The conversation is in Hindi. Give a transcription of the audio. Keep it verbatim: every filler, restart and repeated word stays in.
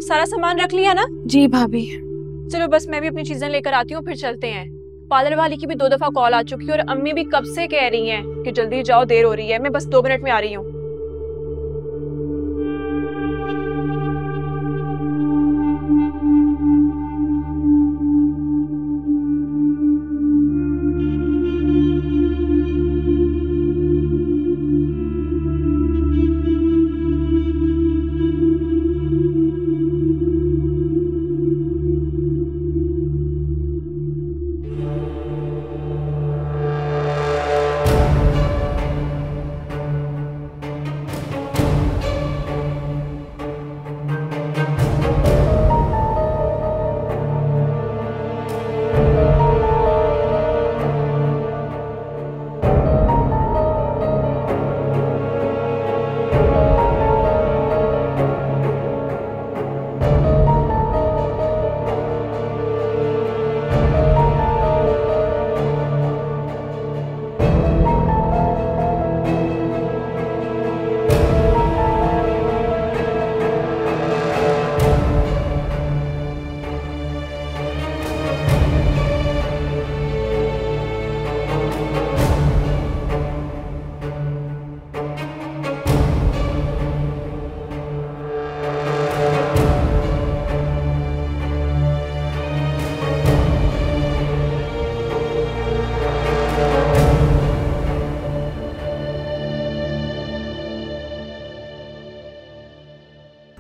सारा सामान रख लिया ना? जी भाभी। चलो बस मैं भी अपनी चीजें लेकर आती हूँ, फिर चलते हैं। पार्लर वाली की भी दो दफा कॉल आ चुकी है और अम्मी भी कब से कह रही हैं कि जल्दी जाओ, देर हो रही है। मैं बस दो मिनट में आ रही हूँ।